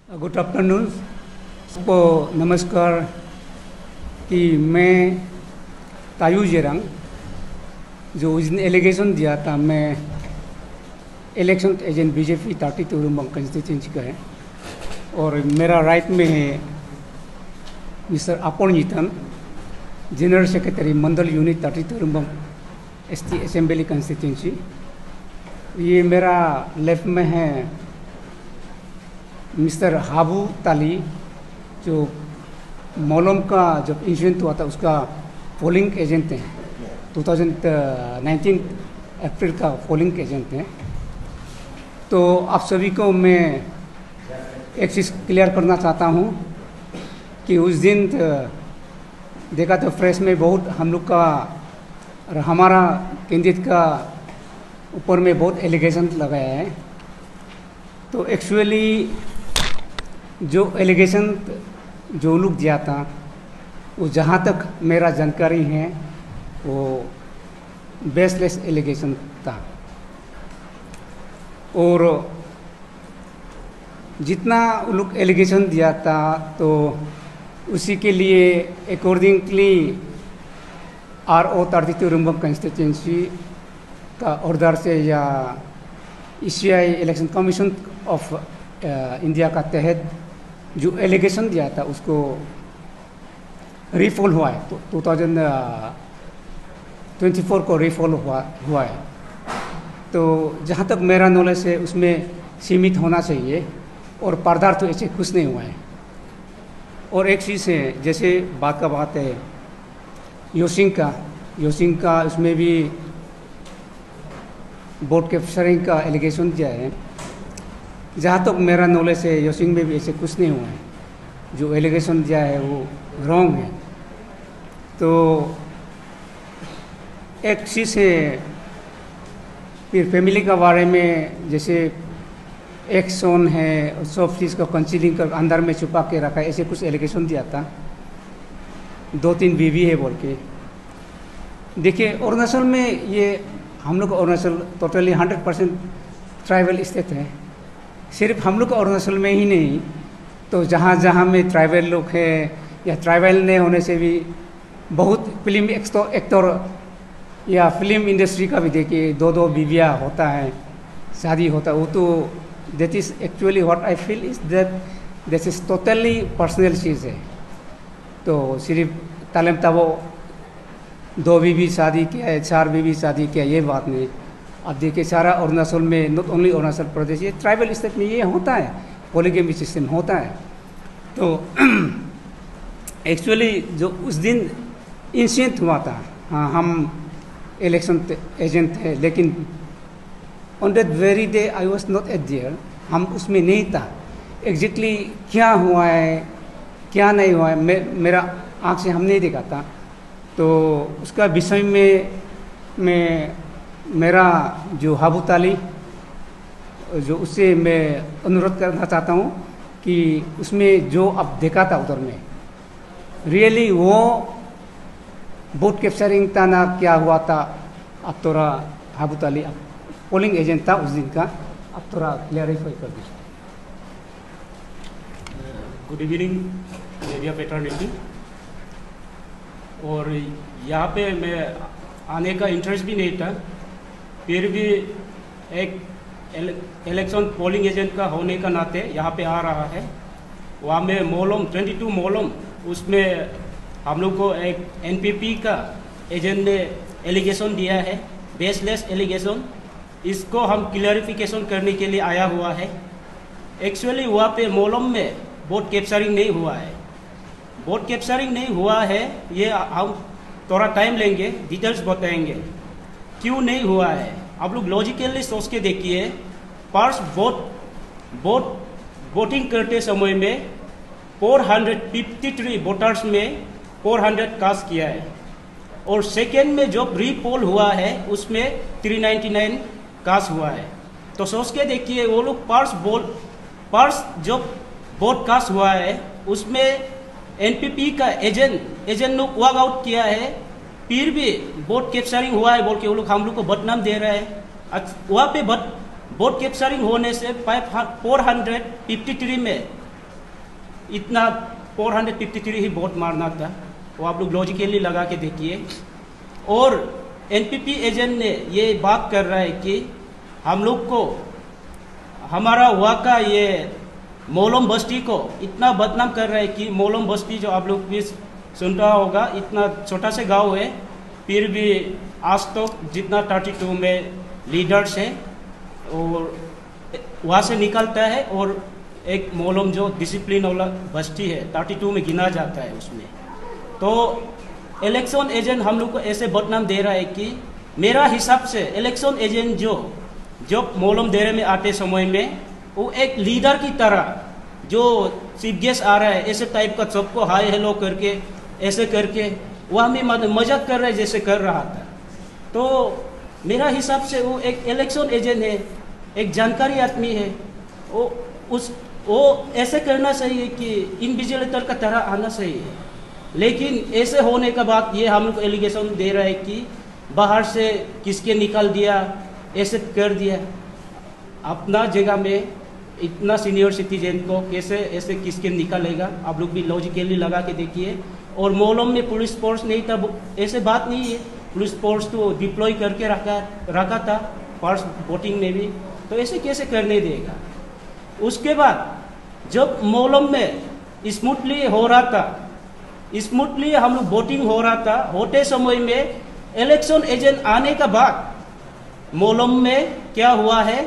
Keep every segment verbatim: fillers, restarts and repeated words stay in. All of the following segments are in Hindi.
गुड आफ्टरनून, सबको नमस्कार। कि मैं तायू जेरंग जो उसने एलिगेशन दिया था, मैं election agent BJP thirty two Rumgong constituency का है और मेरा राइट में है मिस्टर अपॉन यीतन, general secretary mandal unit thirty two Rumgong S T assembly constituency. ये मेरा लेफ्ट में है मिस्टर हाबू ताली, जो मोलम का जब इंसिडेंट हुआ था उसका पोलिंग एजेंट हैं, टू थाउजेंड नाइनटीन अप्रैल का पोलिंग एजेंट हैं। तो आप सभी को मैं एक चीज़ क्लियर करना चाहता हूँ कि उस दिन देखा तो प्रेस में बहुत हम लोग का और हमारा कैंडिडेट का ऊपर में बहुत एलिगेशन लगाया है। तो एक्चुअली जो एलिगेशन जो लोग दिया था वो जहाँ तक मेरा जानकारी है वो बेसलेस एलिगेशन था, और जितना वो लोग एलिगेशन दिया था तो उसी के लिए accordingly R O thirty two Rumgong constituency का ऑर्डर से या E C I election commission of India का तहत जो एलिगेशन दिया था उसको रिफॉल हुआ है, तो टू थाउजेंड ट्वेंटी फोर को रिफॉल हुआ हुआ है। तो जहाँ तक मेरा नॉलेज है उसमें सीमित होना चाहिए और पदार्थ तो ऐसे कुछ नहीं हुआ है। और एक चीज़ है, जैसे बात का बात है योसिंग का योसिंग का उसमें भी बोट कैप्चरिंग का एलिगेशन दिया है। जहाँ तक मेरा नॉलेज है योसिंग में भी ऐसे कुछ नहीं हुआ है, जो एलिगेशन दिया है वो रॉन्ग है। तो एक चीज़ है फिर फैमिली का बारे में, जैसे एक सोन है सब चीज़ को कंसीलिंग कर अंदर में छुपा के रखा है, ऐसे कुछ एलिगेशन दिया था। दो तीन बीवी है बोल के। देखिए अरुणाचल में ये हम लोग Arunachal totally hundred percent tribal state है। सिर्फ हम लोग अरुणाचल में ही नहीं, तो जहाँ जहाँ में ट्राइबल लोग हैं या ट्राइबल नहीं होने से भी बहुत फिल्म एक्टर या फिल्म इंडस्ट्री का भी देखिए दो दो बीवियाँ होता है, शादी होता है। वो तो that is actually what I feel is that this is totally personal चीज़ है। तो सिर्फ तालम तबो दो बीवी शादी किया है, चार बीवी शादी किया, ये बात नहीं। अब देखिए सारा अरुणाचल में, नॉट ओनली अरुणाचल प्रदेश, ये ट्राइबल स्टेट में ये होता है, पॉलीगैमी सिस्टम होता है। तो एक्चुअली जो उस दिन इंसिडेंट हुआ था, हाँ हम इलेक्शन एजेंट है, लेकिन on that very day I was not at there, हम उसमें नहीं था। एग्जैक्टली क्या हुआ है क्या नहीं हुआ है मे, मेरा आँख से हम नहीं देखा था। तो उसका विषय में मैं मेरा जो हाबू ताली जो उससे मैं अनुरोध करना चाहता हूँ कि उसमें जो अब देखा था उधर में रियली वो बोट कैप्चरिंग था ना क्या हुआ था, अब थोड़ा हाबू ताली अब पोलिंग एजेंट था उस दिन का, अब थोड़ा क्लियरिफाई कर दीजिए। Good evening area paternity. और यहाँ पे मैं आने का इंटरेस्ट भी नहीं था, फिर भी एक इलेक्शन पोलिंग एजेंट का होने का नाते यहाँ पे आ रहा है। वहाँ में मोलम ट्वेंटी टू मोलम, उसमें हम लोग को एक एनपीपी का एजेंट ने एलिगेशन दिया है, बेसलेस एलिगेशन। इसको हम क्लैरिफिकेशन करने के लिए आया हुआ है। एक्चुअली वहाँ पे मोलम में बोट कैप्चरिंग नहीं हुआ है, बोट कैप्चरिंग नहीं हुआ है, ये हम थोड़ा टाइम लेंगे, डिटेल्स बताएंगे क्यों नहीं हुआ है। आप लोग लॉजिकली सोच के देखिए, फर्स्ट बोट बोट वोटिंग करते समय में four hundred fifty three voters में फोर हंड्रेड कास्ट किया है, और सेकेंड में जो रीपोल हुआ है उसमें थ्री नाइन्टी नाइन कास्ट हुआ है। तो सोच के देखिए वो लोग पर्स बोल पर्स जो वोट कास्ट हुआ है उसमें एनपीपी का एजेंट एजेंट लोग वर्क आउट किया है, फिर भी बोट कैप्चरिंग हुआ है बोल के वो लोग हम लोग को बदनाम दे रहे हैं। वहाँ पे बोट कैप्चरिंग होने से फोर हंड्रेड फिफ्टी थ्री में इतना फोर हंड्रेड फिफ्टी थ्री ही वोट मारना था, वो आप लोग लॉजिकली लगा के देखिए। और एनपीपी एजेंट ने ये बात कर रहा है कि हम लोग को हमारा हुआ का ये मोलम बस्ती को इतना बदनाम कर रहा है कि मोलम बस्ती जो आप लोग भी सुन रहा होगा, इतना छोटा सा गांव है, फिर भी आज तक तो जितना थर्टी टू में लीडर्स है और वहाँ से निकलता है, और एक मोलम जो डिसिप्लिन वाला बस्ती है थर्टी टू में गिना जाता है उसमें। तो इलेक्शन एजेंट हम लोग को ऐसे बदनाम दे रहा है कि मेरा हिसाब से इलेक्शन एजेंट जो जो मोलम डेरे में आते समय में वो एक लीडर की तरह जो चीफ गेस्ट आ रहा है ऐसे टाइप का सबको हाय हेलो करके ऐसे करके वो हमें मजाक कर रहे जैसे कर रहा था। तो मेरा हिसाब से वो एक इलेक्शन एजेंट है, एक जानकारी आदमी है, वो उस वो ऐसे करना चाहिए कि इनविजिलेटर का तरह आना चाहिए। लेकिन ऐसे होने के बाद ये हम लोग को एलिगेशन दे रहा है कि बाहर से किसके निकाल दिया, ऐसे कर दिया। अपना जगह में इतना सीनियर सिटीजन को कैसे ऐसे किसके निकालेगा, आप लोग भी लॉजिकली लगा के देखिए। और मोलम में पुलिस फोर्स नहीं था, ऐसे बात नहीं है, पुलिस फोर्स तो डिप्लॉय करके रखा रखा था फर्स्ट वोटिंग में भी, तो ऐसे कैसे करने देगा। उसके बाद जब मोलम में स्मूथली हो रहा था, स्मूथली हम लोग वोटिंग हो रहा था, होते समय में इलेक्शन एजेंट आने के बाद मोलम में क्या हुआ है,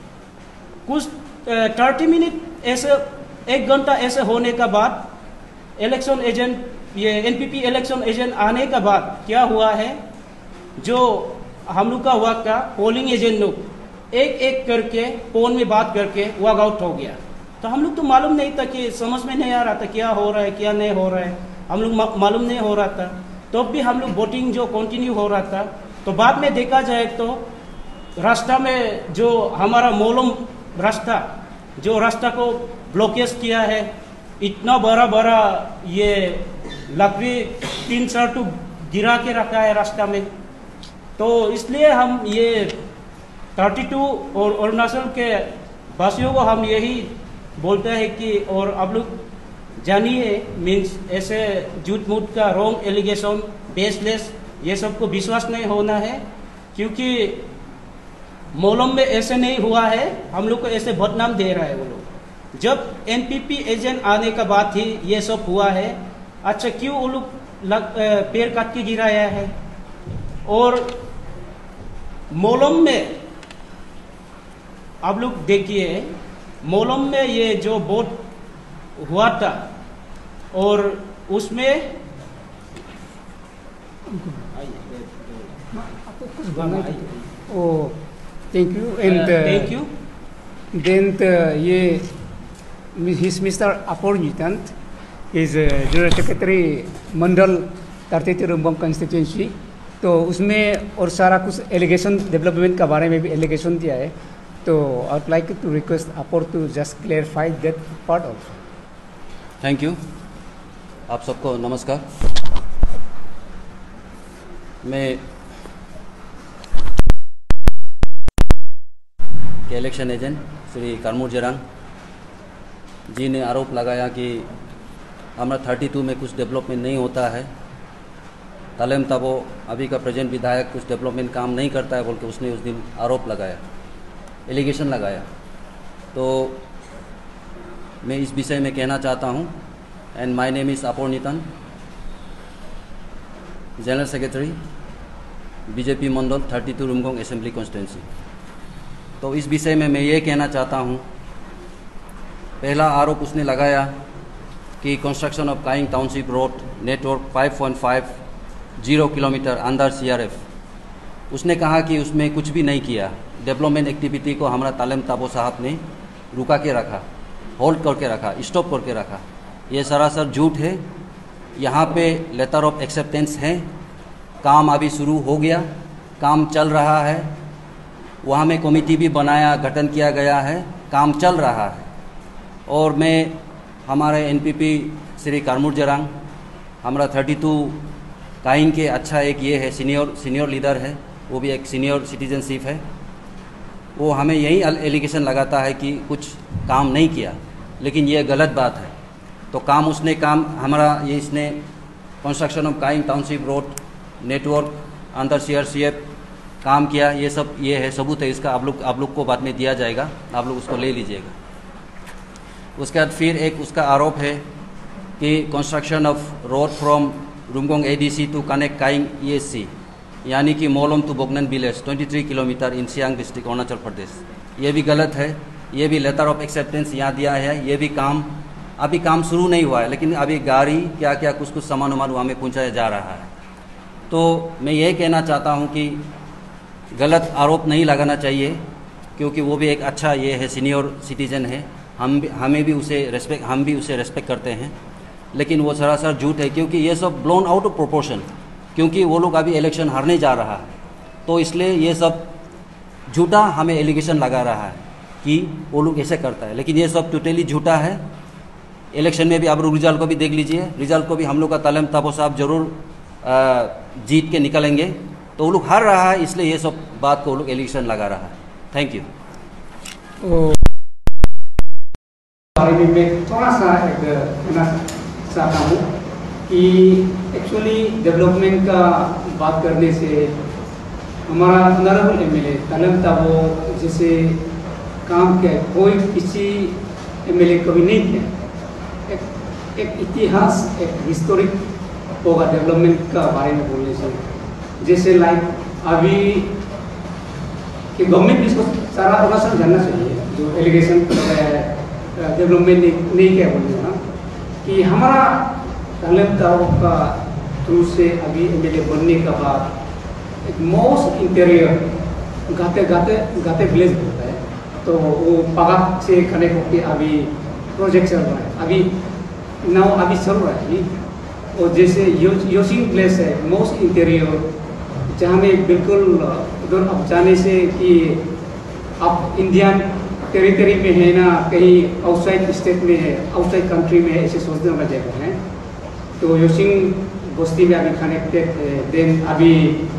कुछ थर्टी मिनट ऐसे एक घंटा ऐसे होने के बाद इलेक्शन एजेंट ये एनपीपी इलेक्शन एजेंट आने के बाद क्या हुआ है, जो हम लोग का हुआ का पोलिंग एजेंट लोग एक एक करके फोन में बात करके वॉक आउट हो गया। तो हम लोग तो मालूम नहीं था, कि समझ में नहीं आ रहा था क्या हो रहा है क्या नहीं हो रहा है, हम लोग मालूम नहीं हो रहा था। तो भी हम लोग वोटिंग जो कंटिन्यू हो रहा था, तो बाद में देखा जाए तो रास्ता में जो हमारा मोलम रास्ता जो रास्ता को ब्लॉकेज किया है, इतना बड़ा बड़ा ये लकड़ी तीन चार टू गिरा के रखा है रास्ता में। तो इसलिए हम ये थर्टी टू और अरुणाचल के वासियों को हम यही बोलते हैं कि और आप लोग जानिए, मीन्स ऐसे झूठ मूठ का रॉन्ग एलिगेशन बेसलेस ये सब को विश्वास नहीं होना है, क्योंकि मोलम में ऐसे नहीं हुआ है, हम लोग को ऐसे बदनाम दे रहा है वो लोग। जब एनपीपी एजेंट आने का बाद ही ये सब हुआ है, अच्छा क्यों वो लोग पेड़ काट के गिराया है। और मोलम में आप लोग देखिए, मोलम में ये जो वोट हुआ था और उसमें oh thank you and thank you then ये हिज मिस्टर अपॉर्चुनिटेंट is general secretary mandal thirty two Rumgong constituency. तो उसमें और सारा कुछ एलिगेशन डेवलपमेंट के बारे में भी एलिगेशन दिया है, तो I would like to request अपोर to just clarify that part also. Thank you. आप सबको नमस्कार। मैं के इलेक्शन एजेंट श्री कारमूर जरांग जी ने आरोप लगाया कि हमारा थर्टी टू में कुछ डेवलपमेंट नहीं होता है, तालेम ताबो अभी का प्रेजेंट विधायक कुछ डेवलपमेंट काम नहीं करता है बोल के उसने उस दिन आरोप लगाया, एलिगेशन लगाया। तो मैं इस विषय में कहना चाहता हूँ, एंड माय नेम इज़ अपॉर्चुनिटेंट, general secretary BJP mandal thirty two Rumgong assembly constituency. तो इस विषय में मैं ये कहना चाहता हूँ, पहला आरोप उसने लगाया कि construction of Kaying township road network five point five zero kilometre under CRF, उसने कहा कि उसमें कुछ भी नहीं किया, डेवलपमेंट एक्टिविटी को हमारा तालेम ताबो साहब ने रुका के रखा, होल्ड करके रखा, स्टॉप करके रखा। ये सरासर झूठ है। यहाँ पे लेटर ऑफ एक्सेप्टेंस है, काम अभी शुरू हो गया, काम चल रहा है, वहाँ में कमेटी भी बनाया, गठन किया गया है, काम चल रहा है। और मैं हमारे एनपीपी श्री कारमूर जरांग, हमारा थर्टी टू काइंग के अच्छा एक ये है सीनियर सीनियर लीडर है, वो भी एक सीनियर सिटीजनशिप है, वो हमें यही एलिगेशन लगाता है कि कुछ काम नहीं किया, लेकिन ये गलत बात है। तो काम उसने काम हमारा ये इसने construction of Kaying township road network अंदर सी आर सी एफ काम किया, ये सब ये है सबूत है इसका। आप लोग आप लोग को बाद में दिया जाएगा, आप लोग उसको ले लीजिएगा। उसके बाद फिर एक उसका आरोप है कि construction of road from Rumgong A D C to connect Kaying E S C यानी कि मोलम टू बोगनन विलेज तेईस kilometre in Siang district Arunachal Pradesh, ये भी गलत है। ये भी लेटर ऑफ एक्सेप्टेंस यहाँ दिया है। ये भी काम अभी काम शुरू नहीं हुआ है, लेकिन अभी गाड़ी क्या क्या कुछ कुछ सामान वामान वहाँ में पहुँचाया जा रहा है। तो मैं ये कहना चाहता हूँ कि गलत आरोप नहीं लगाना चाहिए, क्योंकि वो भी एक अच्छा ये है सीनियर सिटीजन है, हम भी हमें भी उसे रेस्पेक्ट हम भी उसे रेस्पेक्ट करते हैं। लेकिन वो सरासर झूठ है, क्योंकि ये सब ब्लोन आउट ऑफ प्रोपोर्शन, क्योंकि वो लोग अभी इलेक्शन हारने जा रहा है, तो इसलिए ये सब झूठा हमें एलिगेशन लगा रहा है कि वो लोग ऐसे करता है, लेकिन ये सब टोटली झूठा है। इलेक्शन में भी आप लोग रिजल्ट को भी देख लीजिए, रिजल्ट को भी हम लोग का तालिम ताबो साहब जरूर जीत के निकलेंगे। तो वो लोग हार रहा है, इसलिए ये सब बात को वो लोग एलिगेशन लगा रहा है। Thank you. बारे में मैं थोड़ा सा एक कहना चाहता हूँ कि एक्चुअली डेवलपमेंट का बात करने से हमारा honourable M L A Talim Tabo जैसे काम किया कोई किसी एम एल ए कभी नहीं किया। एक, एक इतिहास एक हिस्टोरिक होगा डेवलपमेंट का बारे में बोलने से, जैसे लाइक अभी कि गवर्नमेंट इसको सारा अरुणाचल जानना चाहिए जो एलिगेशन डेवलपमेंट नहीं, नहीं किया बोलते ना कि हमारा तालिम ताबो का थ्रू से अभी एम एल ए बनने का बाद एक मोस्ट इंटीरियर गाते गाते गाते विलेज होता है, तो वो पगाक से कनेक्ट होकर अभी प्रोजेक्ट चल रहा है, अभी नाउ अभी चल रहा है। और जैसे योसिंग प्लेस है मोस्ट इंटीरियर, जहाँ में बिल्कुल उधर अब जाने से कि आप इंडियन टेरिटरी में है ना, कहीं आउटसाइड स्टेट में है, आउटसाइड कंट्री में है, ऐसे सोचने वाला जगह है। तो योसिंग बस्ती में अभी कनेक्टेड है। देन अभी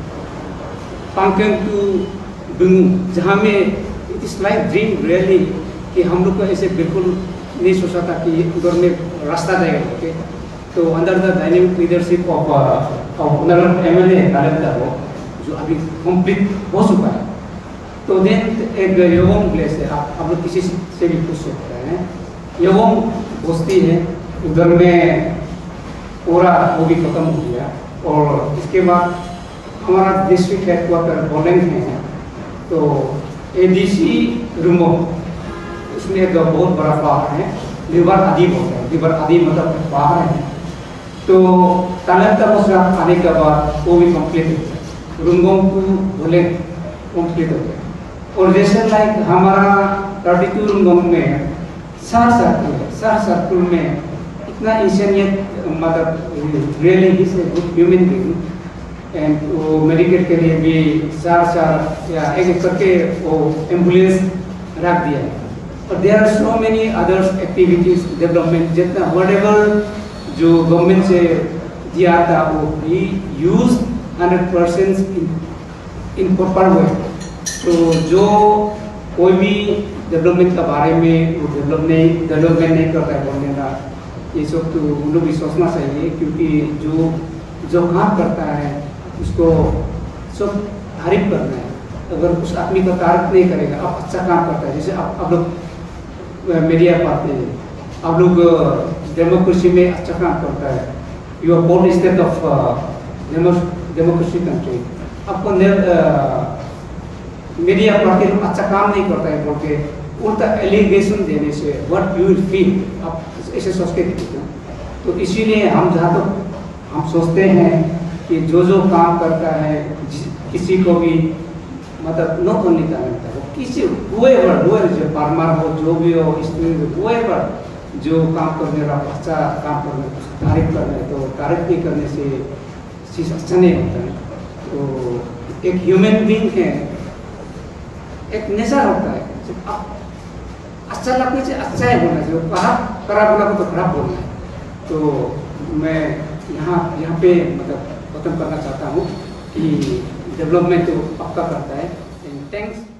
पांगकेंग टू बिंगू, जहाँ में it is like dream really कि हम लोग को ऐसे बिल्कुल नहीं सोचा था कि उधर में रास्ता जाएगा। ओके, तो under the dynamic leadership of honourable M L A Talim Tabo जो अभी कंप्लीट हो चुका है। तो देन एक योगोंग प्लेस है, आप आप लोग किसी से भी पूछ सकते हैं, योगोंग बस्ती है, उधर में पूरा वो भी खत्म हो गया। और इसके बाद हमारा डिस्ट्रिक्ट हेडक्वार्टर बोलेंग है, तो ए डी सी रूमो उसमें एक बहुत बड़ा पहाड़ है, रिवर आदि बोलते हैं, रिवर आदि मतलब पहाड़ है। तो तालिम ताबो से आने के बाद वो भी कंप्लीट हो गया, रुमगोंग टू बोलेंग कंप्लीट हो गया। और जैसे लाइक हमारा थर्टी टू रुमगोंग में सार सर्कल है, सार सर्कल में इतना इंसानियत मतलब really is a good human being. And वो मेडिकेट के लिए भी सार सार या एक एक करके वो एम्बुलेंस रख दिया है। और there are so many others activities development, जितना व्हाटएवर जो गवर्नमेंट से दिया था वो ही use hundred percent in proper way. तो जो कोई भी डेवलपमेंट के बारे में वो डेवलप नहीं डेवलपमेंट नहीं करता है बोलने का, ये सब तो उन लोग भी सोचना चाहिए, क्योंकि जो जो काम करता है उसको सब तारीफ करना है। अगर उस आदमी का तारीफ नहीं करेगा, आप अच्छा काम करता है, जैसे आप आप लोग मीडिया पाते हैं, आप लोग डेमोक्रेसी में अच्छा काम करता है, you are board state of democracy country, आपको मीडिया पार्टी अच्छा काम नहीं करता है बोल के उल्टा एलिगेशन देने से व्हाट यू विल फील, आप ऐसे सोच के देखते हैं। तो इसीलिए हम जहाँ तो हम सोचते हैं कि जो जो काम करता है किसी को भी मतलब नॉट ओनली तालिम ताबो, किसी whoever whoever जो फार्मर हो, जो भी हो, स्टूडेंट whoever जो काम करने वाला अच्छा काम करने तारीफ करना है, तो तारीफ नहीं करने से चीज़ अच्छा नहीं होता है। तो एक ह्यूमन बीइंग है, एक नेचर होता है, अच्छा लगने से अच्छा ही बोलना चाहिए, खराब खराब बोला तो खराब बोलना है। तो मैं यहाँ यहाँ पे मतलब खत्म करना चाहता हूँ कि डेवलपमेंट तो पक्का करता है। थैंक्स।